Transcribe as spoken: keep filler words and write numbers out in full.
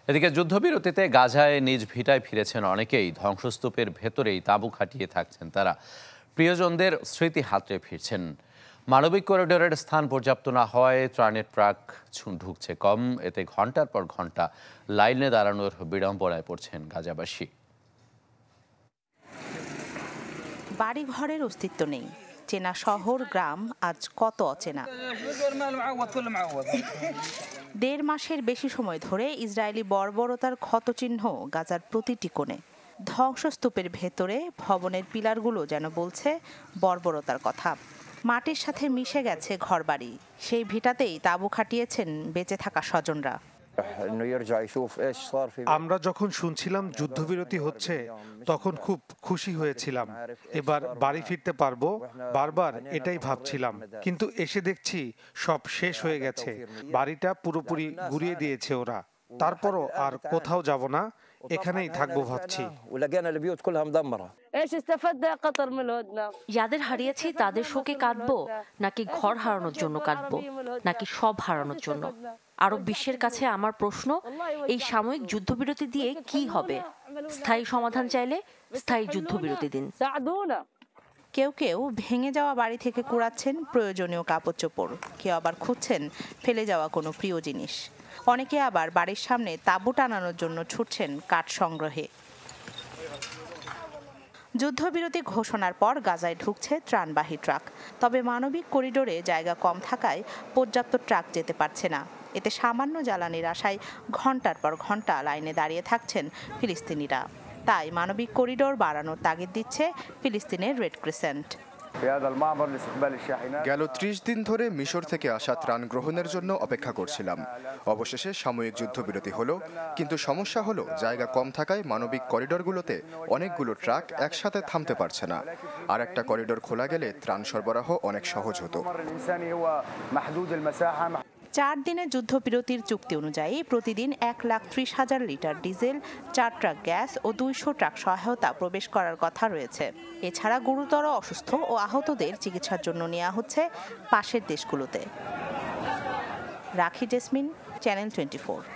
এদিকে যুদ্ধবিরতিতে গাজায় নিজ ভিটায় ফিরেছেন অনেকেই। ধ্বংসস্তূপের ভেতরেই তাঁবু খাটিয়ে থাকছেন তারা। প্রিয়জনদের স্মৃতি হাতড়ে ফিরছেন। মানবিক করিডোরের স্থান পর্যাপ্ত না হওয়ায় ত্রাণের ট্রাক ঢুকছে কম। এতে ঘন্টার পর ঘন্টা লাইনে দাঁড়ানোর বিড়ম্বনায় পড়ছেন গাজাবাসী। বাড়ি ঘরের অস্তিত্ব নেই, চেনা শহর গ্রাম আজ কত অচেনা। দেড় মাসের বেশি সময় ধরে ইসরায়েলি বর্বরতার ক্ষতচিহ্ন গাজার প্রতিটি কোণে। ধ্বংসস্তূপের ভেতরে ভবনের পিলারগুলো যেন বলছে বর্বরতার কথা। মাটির সাথে মিশে গেছে ঘরবাড়ি, সেই ভিটাতেই তাঁবু খাটিয়েছেন বেঁচে থাকা স্বজনরা। আমরা যখন শুনছিলাম যুদ্ধবিরতি হচ্ছে তখন খুব খুশি হয়েছিলাম, এবার বাড়ি ফিরতে পারবো, বারবার এটাই ভাবছিলাম। কিন্তু এসে দেখছি সব শেষ হয়ে গেছে, বাড়িটা পুরোপুরি গুড়িয়ে দিয়েছে ওরা। তারপরও আর কোথাও যাব না, এখানেই থাকবো ভাবছি। যাদের হারিয়েছি তাদের শোকে কাঁদবো, নাকি ঘর হারানোর জন্য কাঁদবো, নাকি সব হারানোর জন্য? আরব বিশ্বের কাছে আমার প্রশ্ন, এই সাময়িক যুদ্ধবিরতি দিয়ে কি হবে? স্থায়ী সমাধান চাইলে স্থায়ী যুদ্ধবিরতি দিন। কেউ কেউ ভেঙে যাওয়া বাড়ি থেকে কুড়াচ্ছেন প্রয়োজনীয় কাপড় চোপড়, কেউ আবার খুঁজছেন ফেলে যাওয়া কোনো প্রিয় জিনিস। অনেকে আবার বাড়ির সামনে তাঁবু টানানোর জন্য ছুটছেন কাঠ সংগ্রহে। যুদ্ধবিরতি ঘোষণার পর গাজায় ঢুকছে ত্রাণবাহী ট্রাক। তবে মানবিক করিডোরে জায়গা কম থাকায় পর্যাপ্ত ট্রাক যেতে পারছে না। এতে সামান্য জ্বালানির আশায় ঘন্টার পর ঘন্টা লাইনে দাঁড়িয়ে থাকছেন ফিলিস্তিনিরা। তাই মানবিক করিডোর বাড়ানোর তাগিদ দিচ্ছে ফিলিস্তিনের রেড ক্রিসেন্ট। গেল ত্রিশ দিন ধরে মিশর থেকে আসা ত্রাণ গ্রহণের জন্য অপেক্ষা করছিলাম। অবশেষে সাময়িক যুদ্ধবিরতি হলো, কিন্তু সমস্যা হলো জায়গা কম থাকায় মানবিক করিডোরগুলোতে অনেকগুলো ট্রাক একসাথে থামতে পারছে না। আর একটা করিডোর খোলা গেলে ত্রাণ সরবরাহ অনেক সহজ হতো। চার দিনের যুদ্ধবিরতির চুক্তি অনুযায়ী প্রতিদিন এক লাখ ত্রিশ হাজার লিটার ডিজেল, চার ট্রাক গ্যাস ও দুইশো ট্রাক সহায়তা প্রবেশ করার কথা রয়েছে। এছাড়া গুরুতর অসুস্থ ও আহতদের চিকিৎসার জন্য নেওয়া হচ্ছে পাশের দেশগুলোতে। রাখি জেসমিন, চ্যানেল টোয়েন্টি ফোর।